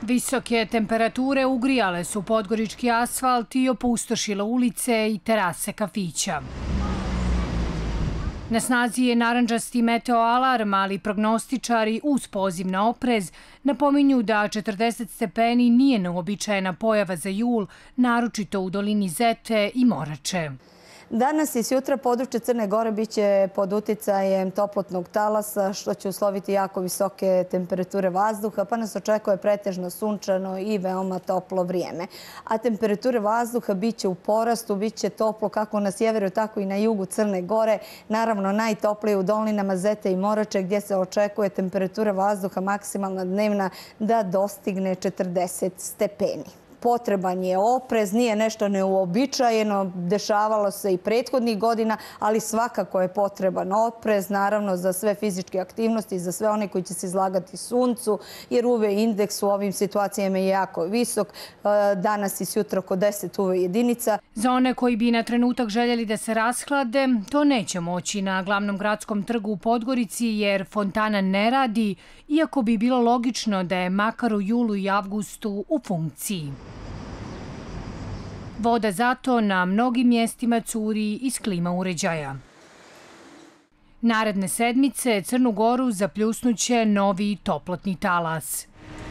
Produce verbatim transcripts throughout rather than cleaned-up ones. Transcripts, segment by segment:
Visoke temperature ugrijale su podgorički asfalt i opustošile ulice i terase kafića. Na snazi je narandžasti meteo alarm, ali prognostičari uz poziv na oprez napominju da četrdeset stepeni nije neuobičajena pojava za jul, naročito u dolini Zete i Morače. Danas i sjutra područje Crne Gore biće pod uticajem toplotnog talasa, što će usloviti jako visoke temperature vazduha, pa nas očekuje pretežno sunčano i veoma toplo vrijeme. A temperature vazduha biće u porastu, biće toplo kako na sjeveru, tako i na jugu Crne Gore. Naravno, najtoplije u dolinama Zete i Morače, gdje se očekuje temperatura vazduha maksimalna dnevna da dostigne četrdeset stepeni. Potreban je oprez, nije nešto neuobičajeno, dešavalo se i prethodnih godina, ali svakako je potreban oprez, naravno za sve fizičke aktivnosti, za sve one koji će se izlagati suncu, jer U V indeks u ovim situacijama je jako visok, danas i sutra oko deset U V jedinica. Za one koji bi na trenutak željeli da se rashlade, to neće moći na glavnom gradskom trgu u Podgorici, jer fontana ne radi, iako bi bilo logično da je makar u julu i avgustu u funkciji. Voda zato na mnogim mjestima curi iz klima uređaja. Naredne sedmice Crnu Goru zapljusnuće novi toplotni talas.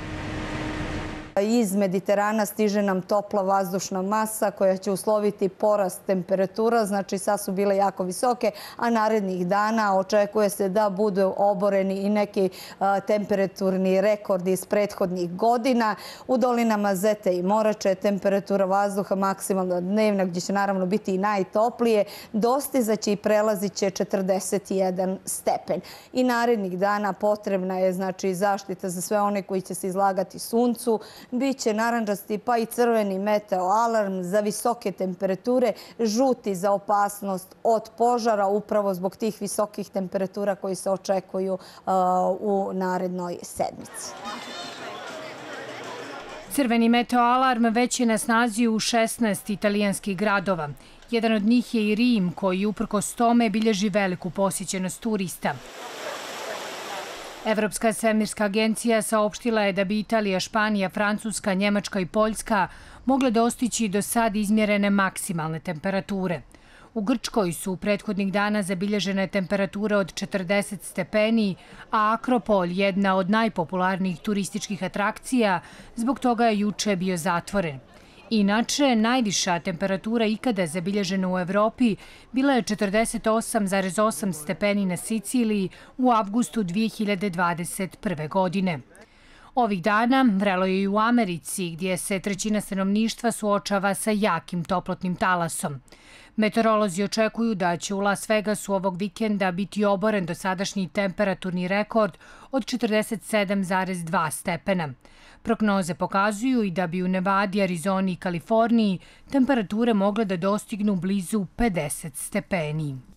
Iz Mediterana stiže nam topla vazdušna masa koja će usloviti porast temperatura, znači sad su bile jako visoke, a narednih dana očekuje se da budu oboreni i neki temperaturni rekordi iz prethodnih godina. U dolinama Zete i Morače temperatura vazduha maksimalna dnevna, gdje će naravno biti i najtoplije, dostizaće i prelazit će četrdeset jedan stepen. I narednih dana potrebna je znači zaštita za sve one koji će se izlagati suncu. Biće narandžasti pa i crveni meteo alarm za visoke temperature, žuti za opasnost od požara upravo zbog tih visokih temperatura koji se očekuju u narednoj sedmici. Crveni meteo alarm već je na snazi u šesnaest italijanskih gradova. Jedan od njih je i Rim, koji uprkos tome bilježi veliku posjećenost turista. Evropska svemirska agencija saopštila je da bi Italija, Španija, Francuska, Njemačka i Poljska mogle dostići do sad izmjerene maksimalne temperature. U Grčkoj su prethodnih dana zabilježene temperature od četrdeset stepeni, a Akropolj, jedna od najpopularnijih turističkih atrakcija, zbog toga je juče bio zatvoren. Inače, najviša temperatura ikada zabilježena u Evropi bila je četrdeset osam zarez osam stepeni na Siciliji u avgustu dvije hiljade dvadeset prve. godine. Ovih dana vrelo je i u Americi, gdje se trećina stanovništva suočava sa jakim toplotnim talasom. Meteorolozi očekuju da će u Las Vegasu ovog vikenda biti oboren dosadašnji temperaturni rekord od četrdeset sedam zarez dva stepena. Prognoze pokazuju i da bi u Nevadi, Arizoni i Kaliforniji temperature mogle da dostignu blizu pedeset stepeni.